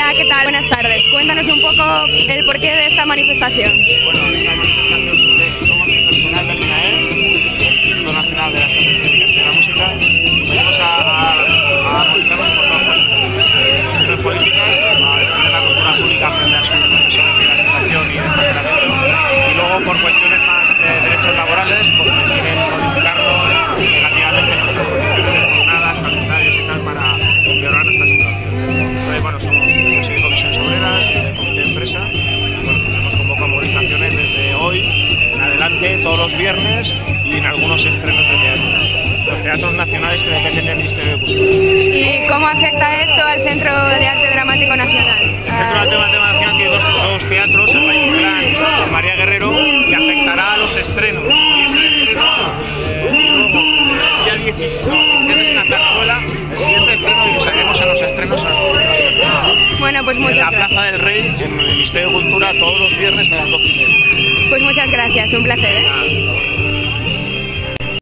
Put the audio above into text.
Hola, ¿qué tal? Buenas tardes. Cuéntanos un poco el porqué de esta manifestación. Bueno, esta manifestación surge, somos el personal del INAEM, el Instituto Nacional de las Artes Escénicas y de la Música. Venimos a movilizarnos por dos cuestiones políticas, a defender la cultura pública frente a su proceso de privatización y de encarcelamiento, y luego por cuestiones más de derechos laborales, porque quieren modificarnos negativamente nuestras condiciones de jornadas, calendarios y tal para empeorar nuestra situación. Entonces, bueno, yo soy de comisiones obreras y de comité de empresa. Bueno, hemos convocado movilizaciones desde hoy en adelante, todos los viernes y en algunos estrenos de teatro. Los teatros nacionales que dependen del Ministerio de Cultura. ¿Y cómo afecta esto al Centro de Arte Dramático Nacional? El Centro de Arte Dramático Nacional tiene dos teatros, el Valle Inclán y el María Guerrero, y afectará a los estrenos. Y ese estreno, ya 17 en la Zarzuela, el siguiente estreno y salimos a los estrenos a los Bueno, pues muchas en la gracias. Plaza del Rey, en el Ministerio de Cultura, todos los viernes a las 12:30. Pues muchas gracias, un placer, ¿eh?